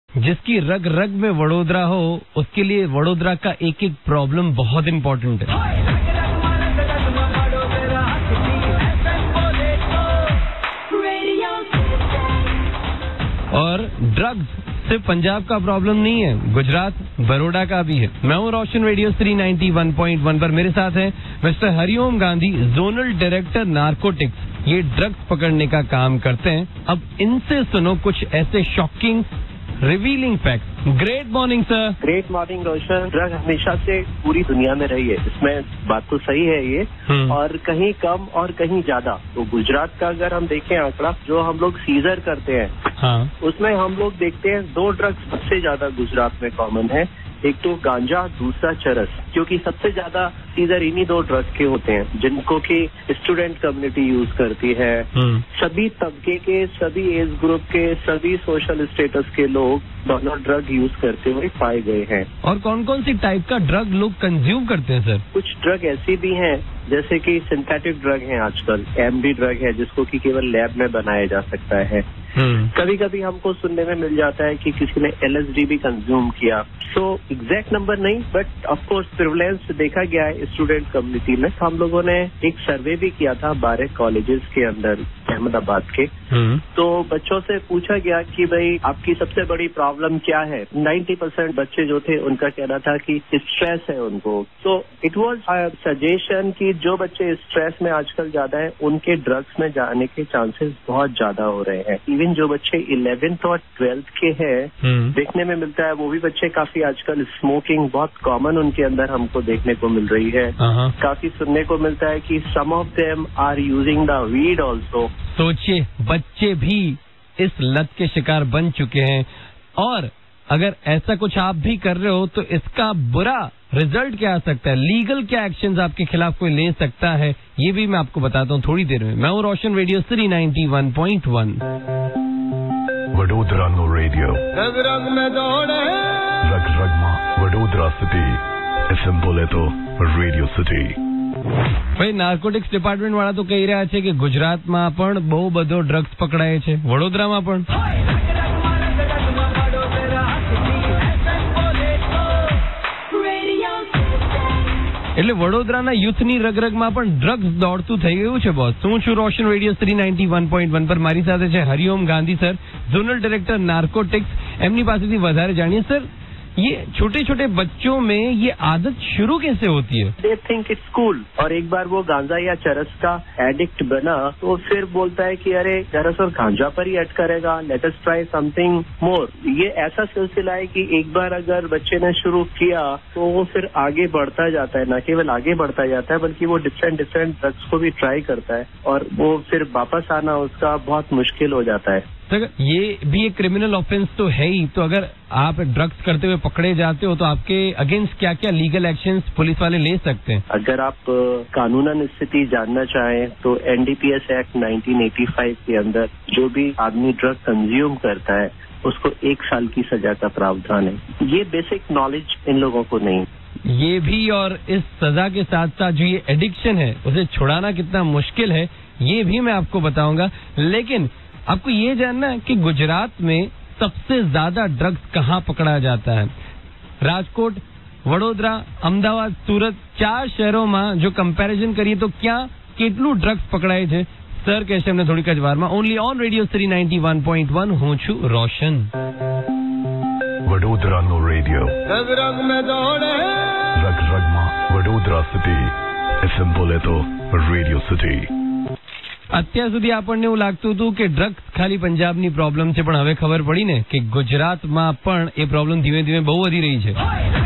जिसकी रग रग में वडोदरा हो, उसके लिए वडोदरा का एक एक प्रॉब्लम बहुत इम्पोर्टेंट है। और ड्रग्स सिर्फ पंजाब का प्रॉब्लम नहीं है, गुजरात बड़ौदा का भी है। मैं हूँ रोशन, रेडियो 391.1 पर मेरे साथ हैं mister Hariom Gandhi, zonal director narcotics. ये ड्रग्स पकड़ने का काम करते हैं। अब इनसे सुनो कुछ ऐसे shocking revealing fact. Great morning sir. Great morning Roshan. Drug हमेशा से पूरी दुनिया में रही है, इसमें बात तो सही है ये, और कहीं कम और कहीं ज्यादा। तो गुजरात का अगर हम देखें आंकड़ा, जो हम लोग सीजर करते हैं, हाँ, उसमें हम लोग देखते हैं 2 ड्रग्स सबसे ज्यादा गुजरात में कॉमन है। एक तो गांजा, दूसरा चरस, क्योंकि सबसे ज्यादा सीजर इन्हीं 2 ड्रग्स के होते हैं, जिनको कि स्टूडेंट कम्युनिटी यूज करती है। सभी तबके के, सभी एज ग्रुप के, सभी सोशल स्टेटस के लोग दोनों ड्रग यूज करते हुए पाए गए हैं। और कौन कौन सी टाइप का ड्रग लोग कंज्यूम करते हैं सर? कुछ ड्रग ऐसी भी हैं जैसे कि सिंथेटिक ड्रग हैं आजकल, एमडी ड्रग है, जिसको कि केवल लैब में बनाया जा सकता है। कभी कभी हमको सुनने में मिल जाता है कि किसी ने एलएसडी भी कंज्यूम किया। सो एग्जैक्ट नंबर नहीं, बट ऑफ कोर्स प्रिवलेंस देखा गया है स्टूडेंट कम्युनिटी में। हम लोगों ने एक सर्वे भी किया था 12 कॉलेजेस के अंदर अहमदाबाद के। तो बच्चों से पूछा गया कि भाई आपकी सबसे बड़ी प्रॉब्लम क्या है। 90% बच्चे जो थे उनका कहना था कि स्ट्रेस है उनको। तो इट वाज सजेशन कि जो बच्चे स्ट्रेस में आजकल ज्यादा है, उनके ड्रग्स में जाने के चांसेस बहुत ज्यादा हो रहे हैं। इवन जो बच्चे 11th और 12th के हैं, देखने में मिलता है वो भी बच्चे काफी आजकल स्मोकिंग बहुत कॉमन उनके अंदर हमको देखने को मिल रही है। काफी सुनने को मिलता है कि some of them are using the weed also. सोचिए, बच्चे भी इस लत के शिकार बन चुके हैं। और अगर ऐसा कुछ आप भी कर रहे हो तो इसका बुरा रिजल्ट क्या आ सकता है, लीगल क्या एक्शंस आपके खिलाफ कोई ले सकता है, ये भी मैं आपको बताता हूँ थोड़ी देर में। मैं हूँ रोशन, रेडियो 391.1 वडोदरा नो रेडियो। रग रग में दौड़े, रग रग में वडोदरा सिटी। एफएम बोले तो रेडियो सिटी। ભાઈ, નાર્કોટિક્સ ડિપાર્ટમેન્ટ વાળા તો કહી રહ્યા છે કે ગુજરાતમાં પણ બહુ બધો ડ્રગ્સ પકડાય છે, વડોદરામાં પણ। એટલે વડોદરાના યુથની રગરગમાં પણ ડ્રગ્સ દોડતું થઈ ગયું છે બોસ। હું છું રોશન, રેડિયો 391.1 પર મારી સાથે છે Hariom Gandhi sir, zonal director narcotics. એમની પાસેથી વધારે જાણીએ। સર, ये छोटे छोटे बच्चों में ये आदत शुरू कैसे होती है? दे थिंक इट्स कूल, और एक बार वो गांजा या चरस का एडिक्ट बना तो फिर बोलता है कि अरे चरस और गांजा पर ही अट करेगा, let us try something more. ये ऐसा सिलसिला है कि एक बार अगर बच्चे ने शुरू किया तो वो फिर आगे बढ़ता जाता है। न केवल आगे बढ़ता जाता है बल्कि वो डिफरेंट ड्रग्स को भी ट्राई करता है, और वो फिर वापस आना उसका बहुत मुश्किल हो जाता है। सर, ये भी एक क्रिमिनल ऑफेंस तो है ही। तो अगर आप ड्रग्स करते हुए पकड़े जाते हो तो आपके अगेंस्ट क्या क्या लीगल एक्शंस पुलिस वाले ले सकते हैं? अगर आप कानूनन स्थिति जानना चाहें तो एनडीपीएस एक्ट 1985 के अंदर जो भी आदमी ड्रग कंज्यूम करता है उसको 1 साल की सजा का प्रावधान है। ये बेसिक नॉलेज इन लोगों को नहीं। ये भी, और इस सजा के साथ साथ जो ये एडिक्शन है उसे छुड़ाना कितना मुश्किल है ये भी मैं आपको बताऊंगा। लेकिन आपको ये जानना है कि गुजरात में सबसे ज्यादा ड्रग्स कहाँ पकड़ा जाता है? राजकोट, वडोदरा, अहमदाबाद, सूरत, 4 शहरों जो कंपेरिजन करिए तो क्या કેટલું ड्रग्स पकड़ाए थे सर કહેશે અમને થોડીક જ વારમાં। ઓનલી ઓન રેડિયો 391.1 હું છું રોશન। वडोदरा नो रेडियो। रग रग में दौड़े, रग रग में वडोदरा सिटी। एफएम बोले तो रेडियो सिटी। અત્યાર સુધી આપણને એવું લાગતું હતું કે ડ્રગ્સ ખાલી પંજાબની પ્રોબ્લેમ છે, પણ હવે ખબર પડી ને કે ગુજરાતમાં પણ એ પ્રોબ્લેમ ધીમે ધીમે બહુ વધી રહી છે।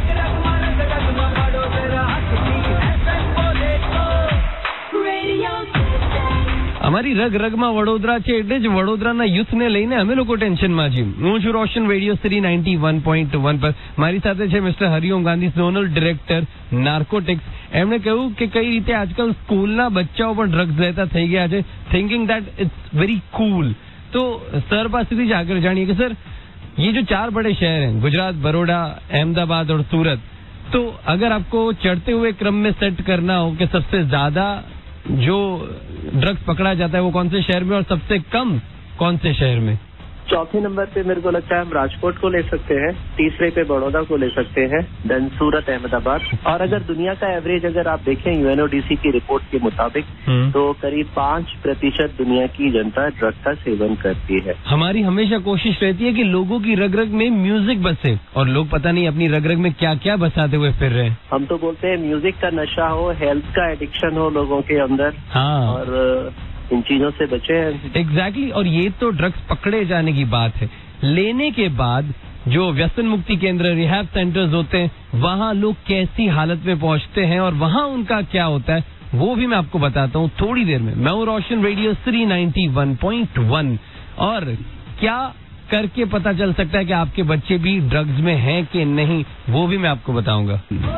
અમારી રગ રગમાં વડોદરા છે, એટલે જ વડોદરાના યુથને લઈને અમે લોકો ટેન્શનમાં છીએ। હું છું રોશન, રેડિયો 391.1 પર મારી સાથે છે mister Hariom Gandhi, zonal director narcotics. એમણે કહ્યું કે કઈ રીતે આજકાલ સ્કૂલના બચ્ચાઓ પણ ડ્રગ્સ લેતા થઈ ગયા છે, thinking that it's very cool. तो सर पासेથી જ આગળ જાણીએ कि सर ये जो 4 बड़े शहर हैं, गुजरात, बड़ौदा, अहमदाबाद और सूरत, तो अगर आपको चढ़ते हुए क्रम में सेट करना हो कि सबसे ज्यादा जो ड्रग्स पकड़ा जाता है वो कौन से शहर में और सबसे कम कौन से शहर में? चौथे नंबर पे मेरे को लगता है हम राजकोट को ले सकते हैं, तीसरे पे बड़ौदा को ले सकते हैं, देन सूरत, अहमदाबाद। और अगर दुनिया का एवरेज अगर आप देखें UNODC की रिपोर्ट के मुताबिक तो करीब 5% दुनिया की जनता ड्रग का सेवन करती है। हमारी हमेशा कोशिश रहती है कि लोगों की रग रग में म्यूजिक बसे, और लोग पता नहीं अपनी रग रग में क्या क्या बसाते हुए फिर रहे हैं। हम तो बोलते हैं म्यूजिक का नशा हो, हेल्थ का एडिक्शन हो लोगों के अंदर। हाँ, और इन चीजों से बचे हैं। एग्जैक्टली। और ये तो ड्रग्स पकड़े जाने की बात है, लेने के बाद जो व्यसन मुक्ति केंद्र, रिहैब सेंटर्स होते हैं, वहाँ लोग कैसी हालत में पहुँचते हैं और वहाँ उनका क्या होता है वो भी मैं आपको बताता हूँ थोड़ी देर में। मैं हूँ रोशन, रेडियो सिटी 91.1। और क्या करके पता चल सकता है कि आपके बच्चे भी ड्रग्स में हैं कि नहीं, वो भी मैं आपको बताऊंगा।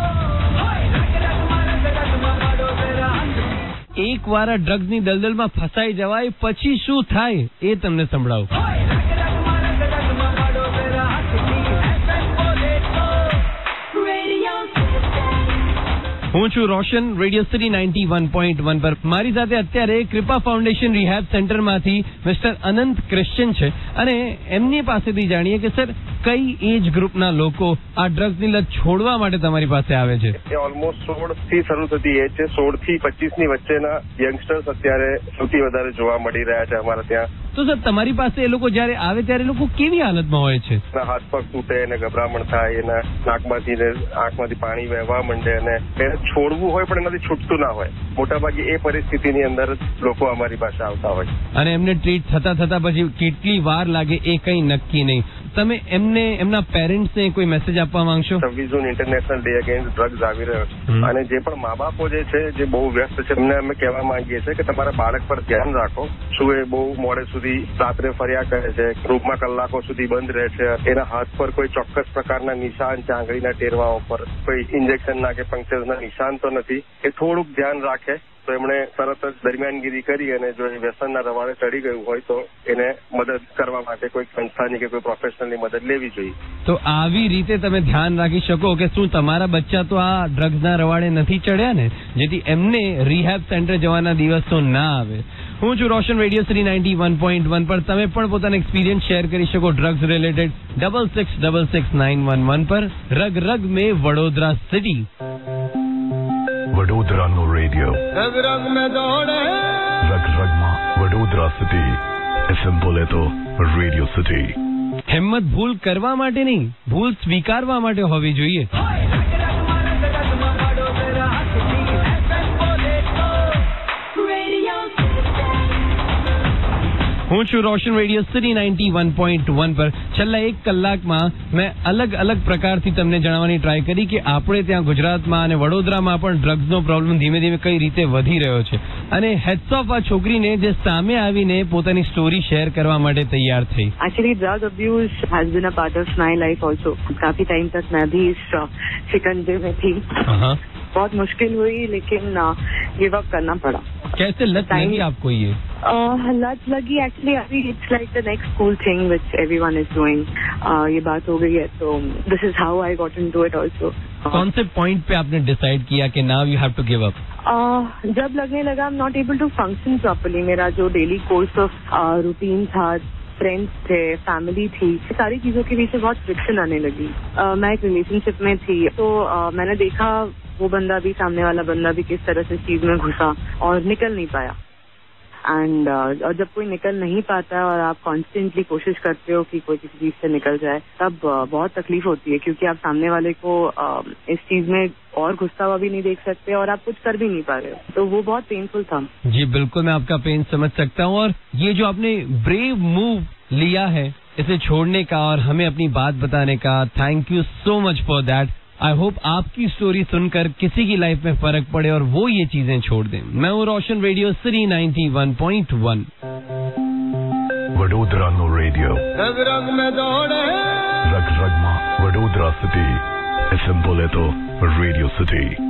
एक वारा ડ્રગ્સની દલદલમાં ફસાઈ જવાય પછી શું થાય એ તમને સંભળાવું। હું છું રોશન, રેડિયો સિટી 91.1 પર। મારી સાથે અત્યારે કૃપા ફાઉન્ડેશન રિહેબ સેન્ટરમાંથી મિસ્ટર અનંત ક્રિશ્ચન છે અને એમની પાસેથી જાણીએ કે સર કઈ એજ ગ્રુપના લોકો આ ડ્રગ્સની લત છોડવા માટે તમારી પાસે આવે છે? એ ઓલમોસ્ટ 16 થી શરૂ થતી એજ છે। 16 થી 25 ની વચ્ચેના યંગસ્ટર્સ અત્યારે સૌથી વધારે જોવા મળી રહ્યા છે અમારા ત્યાં। તો સર તમારી પાસે એ લોકો જયારે આવે ત્યારે એ લોકો કેવી હાલતમાં હોય છે? હાથ પગ તૂટે અને ગભરામણ થાય, એના નાકમાંથી ને આંખમાંથી પાણી વહેવા માંડે અને એને છોડવું હોય પણ એનાથી છૂટતું ના હોય। મોટાભાગે એ પરિસ્થિતિની અંદર લોકો અમારી પાસે આવતા હોય અને એમને ટ્રીટ થતા થતા પછી કેટલી વાર લાગે એ કઈ નક્કી નહીં। તમે એમને એમના પેરેન્ટ્સને કોઈ મેસેજ આપવા માંગશો? 26 June international day against drugs આવી રહ્યો છે અને જે પણ મા બાપો જે છે જે બહુ વ્યસ્ત છે એમને અમે કહેવા માંગીએ છીએ કે તમારા બાળક પર ધ્યાન રાખો। શું એ બહુ મોડે સુધી રાત્રે ફર્યા કરે છે, રૂમમાં કલાકો સુધી બંધ રહે છે, એના હાથ પર કોઈ ચોક્કસ પ્રકારના નિશાન છે, આંગળીના ટેરવાઓ પર કોઈ ઇન્જેક્શનના કે પંક્ચરના નિશાન તો નથી, એ થોડુંક ધ્યાન રાખે તો એમણે તરત જ દરમિયાનગીરી કરી અને જો એ વ્યસનના રવાડે ચડી ગયું હોય તો એને મદદ કરવા માટે કોઈ સંસ્થાની કે કોઈ પ્રોફેશનલની મદદ લેવી જોઈએ। તો આવી રીતે તમે ધ્યાન રાખી શકો કે શું તમારા બચ્ચા તો આ ડ્રગ્સના રવાડે નથી ચડ્યા ને, જેથી એમને રિહેબ સેન્ટર જવાના દિવસો ના આવે। હું છું રોશન, રેડિયો સિટી 91.1 પર। તમે પણ પોતાનો એક્સપિરિયન્સ શેર કરી શકો ડ્રગ્સ રિલેટેડ 66669111 પર। રગ રગ में વડોદરા સિટી। વડોદરા નો રેડિયો રગ રગ में દોડે, રગ રગમાં વડોદરા સિટી। એફએમ બોલે તો રેડિયો સિટી। હિંમત ભૂલ કરવા માટે નહીં, ભૂલ સ્વીકારવા માટે હોવી જોઈએ। હું છું રોશન, રેડિયો સિટી 91.1 પર। છેલ્લા 1 કલાકમાં મેં અલગ અલગ પ્રકારથી તમને જણાવવાની ટ્રાય કરી કે આપણે ત્યાં ગુજરાતમાં અને વડોદરામાં પણ ડ્રગ્સનો પ્રોબ્લેમ ધીમે ધીમે કઈ રીતે વધી રહ્યો છે। અને હેડ્સ ઓફ આ છોકરીને જે સામે આવીને પોતાની સ્ટોરી શેર કરવા માટે તૈયાર થઈ। Actually drug abuse has been a part of my life also. काफी टाइम तक मैं भी इस शिकंजे में थी। बहुत मुश्किल हुई लेकिन गिव अप करना पड़ा। कैसे लत लगी आपको ये? लत लगी एक्चुअली अभी it's like the next cool thing which everyone is doing. ये बात हो गई है तो this is how I got into it also. कौन से पॉइंट पे आपने डिसाइड किया कि now you have to give up? जब लगने लगा I am not able to function properly. मेरा जो डेली कोर्स ऑफ रूटीन था, फ्रेंड्स थे, फैमिली थी, सारी चीजों के बीच में बहुत फ्रिक्शन आने लगी। मैं एक रिलेशनशिप में थी तो मैंने देखा वो बंदा भी, सामने वाला बंदा भी किस तरह से चीज में घुसा और निकल नहीं पाया। एंड और जब कोई निकल नहीं पाता है और आप कॉन्स्टेंटली कोशिश करते हो कि कोई किसी चीज से निकल जाए, तब बहुत तकलीफ होती है क्योंकि आप सामने वाले को इस चीज में और घुसता हुआ भी नहीं देख सकते और आप कुछ कर भी नहीं पा रहे हो। तो वो बहुत पेनफुल था। जी बिल्कुल, मैं आपका पेन समझ सकता हूँ। और ये जो आपने ब्रेव मूव लिया है इसे छोड़ने का और हमें अपनी बात बताने का, thank you so much for that. I hope आपकी स्टोरी सुनकर किसी की लाइफ में फर्क पड़े और वो ये चीजें छोड़ दें। मैं हूँ रोशन, रेडियो सिटी 91.1। वडोदरा नो रेडियो रग रग में दौड़े, रग रग में वडोदरा सिटी। एफएम बोले तो रेडियो सिटी।